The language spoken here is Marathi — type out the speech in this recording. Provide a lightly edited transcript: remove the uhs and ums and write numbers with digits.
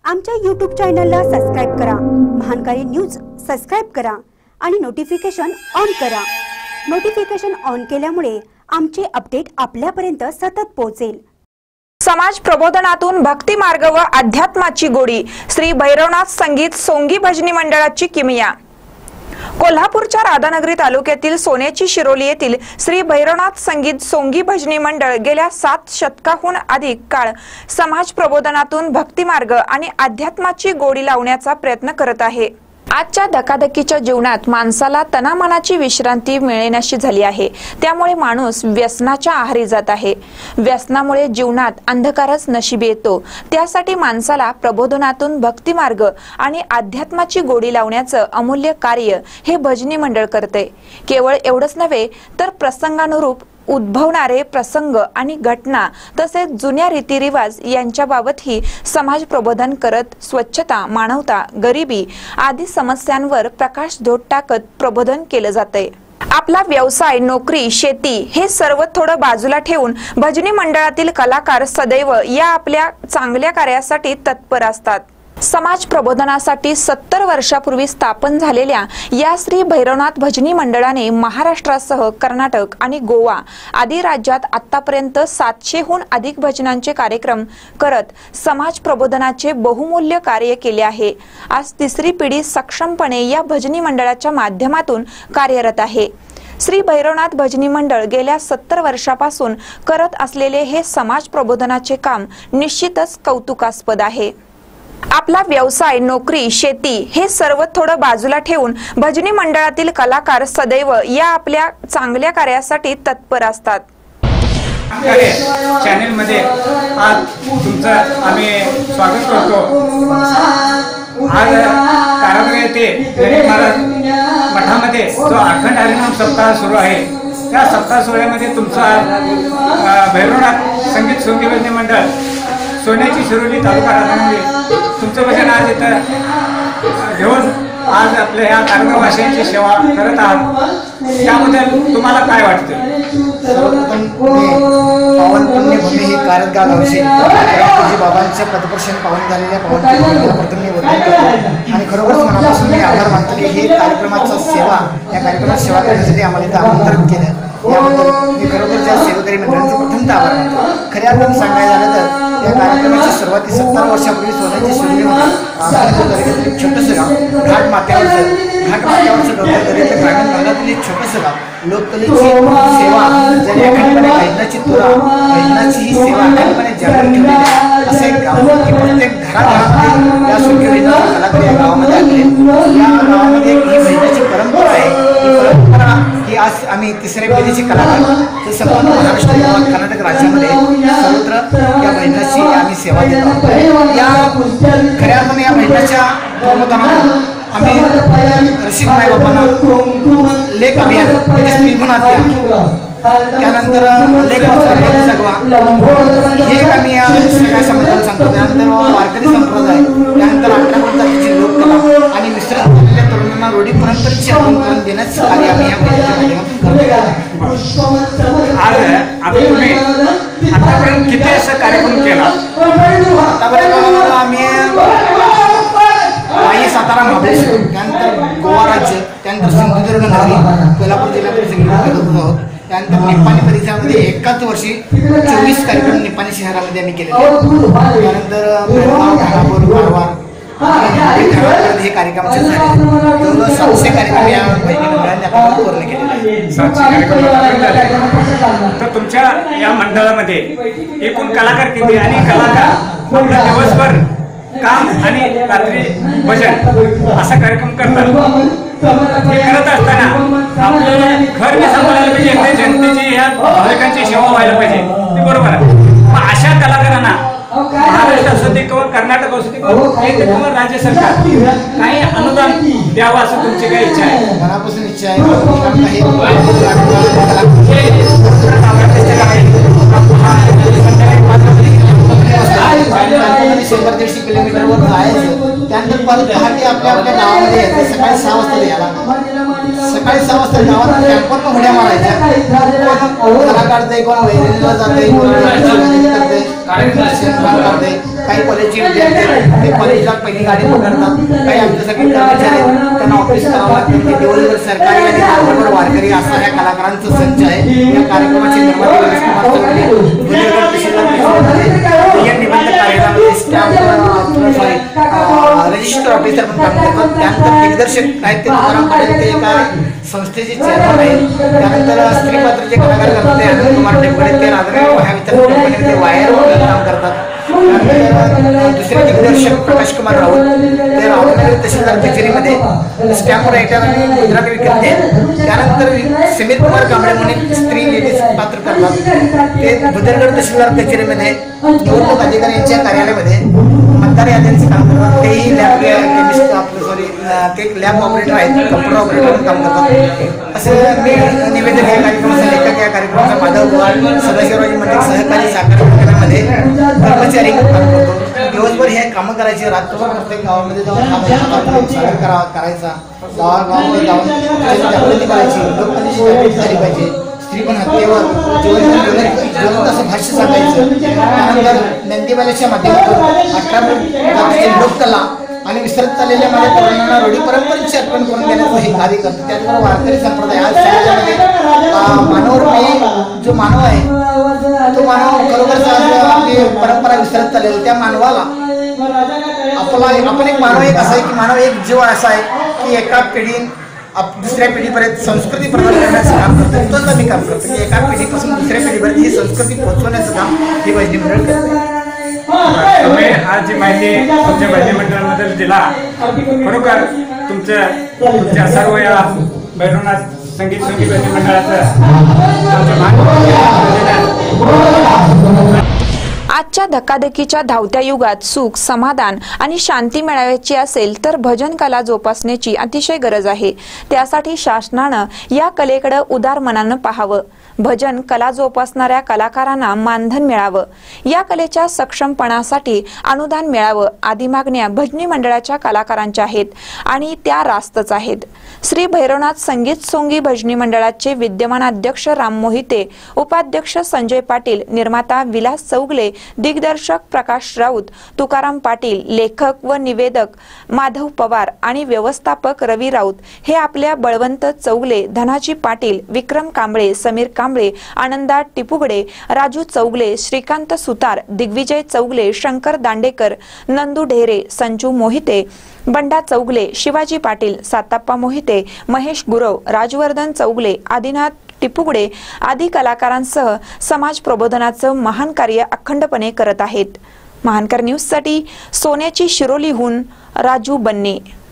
आमच्या YouTube चॅनलला सबस्क्राइब करा, महानकारी न्यूज सबस्क्राइब करा आणि नोटिफिकेशन ऑन करा। नोटिफिकेशन ऑन केल्यामुळे आमचे अपडेट आपल्यापर्यंत सतत पोहोचेल। समाज प्रबोधनातून भक्ती मार्ग व अध्यात्माची गोडी श्री भैरवनाथ संगीत सोंगी भजनी मंडळाची किमिया। कोल्हापूरच्या राधानगरी तालुक्यातील सोन्याची शिरोली येथील श्री भैरवनाथ संगीत सोंगी भजनी मंडळ गेल्या 7 शतकाहून अधिक काळ समाज प्रबोधनातून भक्ती मार्ग आणि अध्यात्माची गोडी लावण्याचा प्रयत्न करत आहे। आजच्या धकाधकीच्या जीवनात माणसाला तनामनाची विश्रांती मिळेनाशी झाली आहे। त्यामुळे माणूस व्यसनाच्या आहारी जात आहे। व्यसनामुळे जीवनात अंधकारच नशिबी येतो। त्यासाठी माणसाला प्रबोधनातून भक्ती मार्ग आणि अध्यात्माची गोडी लावण्याचं अमूल्य कार्य हे भजनी मंडळ करते। केवळ एवढंच नव्हे तर प्रसंगानुरूप उद्भवणारे प्रसंग आणि घटना तसेच जुन्या रीतिरिवाज यांच्याबाबतही समाज प्रबोधन करत स्वच्छता, मानवता, गरिबी आदी समस्यांवर प्रकाशझोत टाकत प्रबोधन केले जाते। आपला व्यवसाय, नोकरी, शेती हे सर्व थोडं बाजूला ठेवून भजनी मंडळातील कलाकार सदैव या आपल्या चांगल्या कार्यासाठी तत्पर असतात। समाज प्रबोधनासाठी 70 वर्षापूर्वी स्थापन झालेल्या या श्री भैरवनाथ भजनी मंडळाने महाराष्ट्रासह कर्नाटक आणि गोवा आदी राज्यात आतापर्यंत 700हून अधिक भजनांचे कार्यक्रम करत समाज प्रबोधनाचे बहुमूल्य कार्य केले आहे। आज तिसरी पिढी सक्षमपणे या भजनी मंडळाच्या माध्यमातून कार्यरत आहे। श्री भैरवनाथ भजनी मंडळ गेल्या 70 वर्षापासून करत असलेले हे समाज प्रबोधनाचे काम निश्चितच कौतुकास्पद आहे। आपला व्यवसाय, नोकरी, शेती हे सर्व थोडं बाजूला ठेवून भजनी मंडळातील कलाकार सदैव या आपल्या चांगल्या कार्यासाठी तत्पर असतात। चॅनल मध्ये आज तुमचं आम्ही स्वागत करतो। आज कारागृह येथे गणेश महाराज मठामध्ये जो अखंड हरिनाम सप्ताह सुरू आहे त्या सप्ताह सोहळ्यामध्ये तुमचा भैरवनाथ संगीत सोंगी भजनी मंडळ सोन्याची शिरोली तालुका राधानगरी तुमचं भजन आज इथं घेऊन आज आपल्या ह्या कारगवासियांची सेवा करत आहात। त्याबद्दल तुम्हाला काय वाटतं? सर्वप्रथम पावन पुण्य भूमी ही कारंजा गावची बाबांच्या पदपर्शन पावन झालेल्या पावन प्रथम मी वंदन करतो आणि खरोखरच मनापासून मी आभार मानतो की हे कार्यक्रमाचा सेवा या कार्यक्रमात सेवा करण्यासाठी आम्हाला इथं आमंत्रित केलं। याबद्दल मी खरोखर त्या सेवेकरी मंडळांचे प्रथमतः आभार मानतो। खऱ्या अर्थाने सांगायला झालं तर या कार्यक्रमाची सुरुवाती 70 वर्षापूर्वी सोन्याची शिरोली एक छोटंसं गाव घाट माथ्यावरचं दर्याच्या ग्रामीण भागातील एक छोटंसं गाव लोककलेची सेवा ज्याने अखंडपणे भजनाची तुरा भजनाची ही सेवा अखंडपणे जागृत ठेवलेली आहे असं एक गाव की प्रत्येक घराघरामध्ये या सोंगी भजनाचा कलाकार या गावामध्ये आले। या गावामध्ये ही भजनाची परंपरा आहे। ही परंपरा ही आज आम्ही तिसऱ्या पिढीचे कलाकार हे संपूर्ण महाराष्ट्र किंवा कर्नाटक राज्यामध्ये सर्वत्र या भजनाची आम्ही सेवा देत आहोत। या खऱ्या अर्थाने या भजनाच्या प्रबोधनातून आम्ही रसिक मायबापांना लेख अभियान स्त्री गुणात त्यानंतर लेख जगवा हे एक आम्ही या सगळ्या समाजाला सांगतो। त्यानंतर वारकरी संप्रदाय, त्यानंतर 18 जातीची लोककला आणि मिश्रित झालेल्या तरुणांना रूढी परंपरेची आठवण करून देण्याचं कार्य आम्ही या माध्यमातून करतो। आज तुम्ही आतापर्यंत किती असा कार्यक्रम केला? आतापर्यंत आम्ही सातारा महाबळेश्वर, त्यानंतर गोवा राज्य, त्यानंतर सिंधुदुर्ग नगरी, कोल्हापूर जिल्ह्यातील सगळीकडे करत आहोत। त्यानंतर निपाणी परिसरामध्ये एकाच वर्षी 24 कार्यक्रम निपाणी शहरामध्ये आम्ही केलेले आहेत। त्यानंतर बेळगाव, खानापूर, कारवार हे कार्यक्रमाचे झाले। 700 कार्यक्रम या भजनी मंडळाने आपण पूर्ण केलेले आहेत। 700 कार्यक्रम। तर तुमच्या या मंडळामध्ये एकूण कलाकार किती आणि कलाकार आपला दिवसभर काम आणि रात्री भजन असा कार्यक्रम करतात। हे करत असताना आपल्याला घर बी सांभाळायला पाहिजे, एकदा जनतेची या भाविकांची सेवा व्हायला पाहिजे, ते बरोबर आहे। मग अशा कलाकारांना महाराष्ट्र असू दे किंवा कर्नाटक असू दे किंवा राज्य सरकार काही अनुदान द्यावं असं तुमची काही इच्छा आहे? मनापासून इच्छा आहे। 100-150 किलोमीटरवर जायचं, त्यानंतर परत पहाटे आपल्या गावामध्ये यायचं। सकाळी 6 वाजता यायला, सकाळी 6 वाजता गावात कॅम्पवर उड्या मारायच्या। कोण घरा काढते, कोण वैरणीला जाते, कोण करते, काही कॉलेजचे विद्यार्थी आहेत ते कॉलेजला पहिली गाडी पकडतात, काही आमच्यासाठी कर्मचारी आहेत त्यांना ऑफिस करावं लागतं. ते दिवसभर सरकारी आणि दिवसभर वारकरी असा या कलाकारांचा संच आहे. या कार्यक्रमाची निर्माती निबंध कार्यालयामध्ये रजिस्टर ऑफिसर म्हणून काम करतात. त्यानंतर दिग्दर्शक आहेत ते तुकाराम पाटील, ते एका संस्थेचे चेअरमन आहेत. त्यानंतर स्त्री पात्रचे कलाकार करतात ते अनिल कुमार टेंबडे, ते राजनगर महावितरण कंपनीमध्ये वायर म्हणून काम करतात. त्यानंतर दुसरे दिग्दर्शक प्रकाश कुमार राऊत, ते रावनगर तहसीलदार कचेरीमध्ये स्टॅम्प रायटर आणि मुद्रा विक्रेते आहेत. त्यानंतर समीर कुमार कांबळे म्हणून स्त्री लेडीज पात्र करतात, ते भद्रगड तहसीलदार कचेरीमध्ये निवडणूक अधिकारी यांच्या कार्यालयामध्ये मतदार याद्यांचं काम करतात. तेही लॅब केमिस्ट ते लॅब ऑपरेटर आहेत, कम्प्युटर ऑपरेटर म्हणून काम करतात. असं मी निवेदक या कार्यक्रमाचा लेखक, या कार्यक्रमाचा माधव गोवाड, सदाशिवराजी मंडळ सहकारी साखर कारखान्यामध्ये कर्मचारी काम करतो. दिवसभर हे कामं करायची, रात्रभर प्रत्येक गावामध्ये जाऊन सादर करायचा, गावागावामध्ये जाऊन जागृती करायची, लोककलेची झाली पाहिजे. स्त्री पण हत्येवर जिवंत असं भाष्य सांगायचं. त्यानंतर नंदीबाल्याच्या माध्यमातून 18 लोककला आणि विसरत चाललेल्या माझ्या तरुणांना रूढी परंपरेची आठवण करून देण्याचं हे कार्य करतो. त्याचबरोबर वारकरी संप्रदाय आज समाजामध्ये मानव जो मानव आहे तो मानव खरोखरच आपली परंपरा विसरत चाललेली. त्या मानवाला आपण एक मानव एक असा आहे की मानव एक जीव असा आहे की एका पिढी दुसऱ्या पिढीपर्यंत संस्कृती प्रदान करण्याचं काम करतो. तोच आम्ही काम करतो की एका पिढीपासून दुसऱ्या पिढीपर्यंत ही संस्कृती पोहोचवण्याचं काम ही भजनी मंडळ करते. तुम्ही आज जी माहिती तुमच्या भजनी मंडळाबद्दल दिला, खरोखर तुमच्या सर्व या भैरवनाथ संगीत भजनी मंडळाचं आजच्या धकाधकीच्या धावत्या युगात सुख, समाधान आणि शांती मिळवायची असेल तर भजन कला जोपासण्याची अतिशय गरज आहे. त्यासाठी शासनानं या कलेकडे उदार मनानं पाहावं. भजन कला जोपासणाऱ्या कलाकारांना मानधन मिळावं, या कलेच्या सक्षमपणासाठी अनुदान मिळावं आदी मागण्या भजनी मंडळाच्या कलाकारांच्या आहेत आणि त्या रास्तच आहेत. श्री भैरवनाथ संगीत सोंगी भजनी मंडळाचे विद्यमान अध्यक्ष राम मोहिते, उपाध्यक्ष संजय पाटील, निर्माता विलास चौगले, दिग्दर्शक प्रकाश राऊत, तुकाराम पाटील, लेखक व निवेदक माधव पवार आणि व्यवस्थापक रवी राऊत हे आपल्या बळवंत चौगले, धनाजी पाटील, विक्रम कांबळे, समीर कांबळे, आनंदा टिपुगडे, राजू चौगले, श्रीकांत सुतार, दिग्विजय चौगले, शंकर दांडेकर, नंदू ढेरे, संजू मोहिते, बंडा चौगले, शिवाजी पाटील, साताप्पा मोहिते, महेश गुरव, राजवर्धन चौगले, आदिनाथ टिपुगडे आदी कलाकारांसह समाज प्रबोधनाचं महान कार्य अखंडपणे करत आहेत. महानकर न्यूजसाठी सोन्याची शिरोलीहून राजू बन्ने.